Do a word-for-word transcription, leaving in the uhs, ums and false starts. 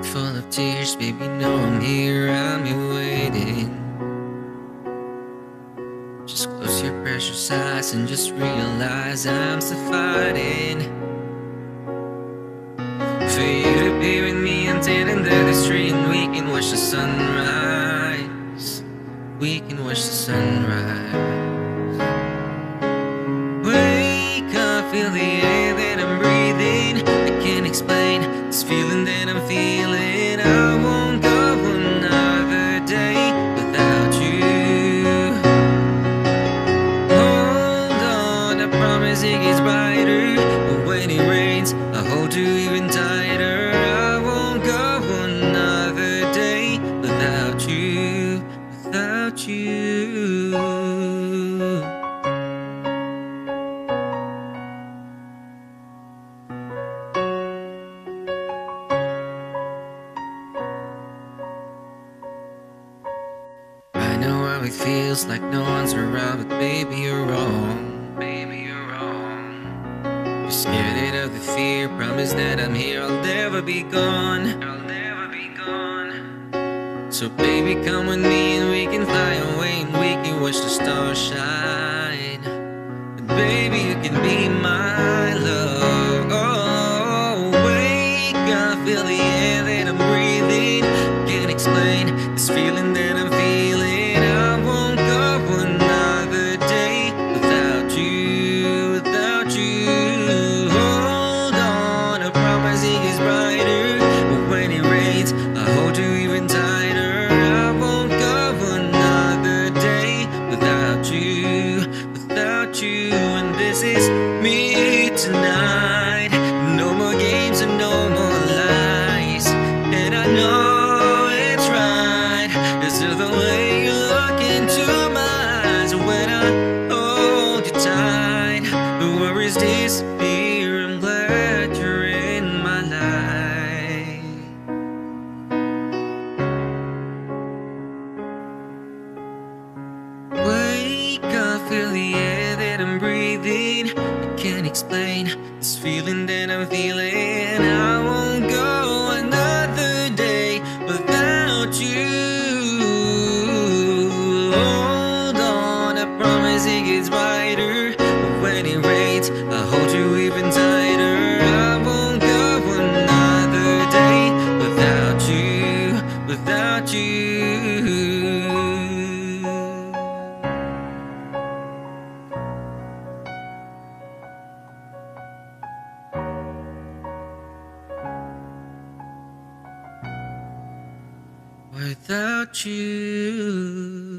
heart full of tears, baby, know I'm here, I'm here waiting. Just close your precious eyes and just realize I'm still fighting for you to be with me until the end of the street, and we can watch the sunrise. We can watch the sunrise. Wake up, feel the air that I'm breathing. I can't explain this feeling that I'm feeling. I won't go another day without you. Hold on, I promise it gets brighter, but when it rains, I hold you even tighter. I won't go another day without you, without you. I know how it feels like no one's around, but baby, you're wrong. Baby, you're wrong. You're scared of the fear, promise that I'm here, I'll never be gone. I'll never be gone. So baby, come with me and we can fly away, and we can watch the stars shine. And baby, you can be my love. Oh, wake up, feel the air that I'm breathing. Can't explain this feeling that I'm feeling. I won't go another day without you, without you. Hold on, I promise it gets brighter, but when it rains, I hold you even tighter. I won't go another day without you, without you. And this is me tonight. No more games and no more lies. And I know it's right, 'cause of the way you look into my eyes when I hold you tight. The worries disappear, I'm glad you're in my life. Wake up, feel the air that I'm breathing. I can't explain this feeling that I'm feeling. I won't go another day without you. Hold on, I promise it gets brighter, but when it rains, I hold you even tighter. I won't go another day without you, without you. Without you.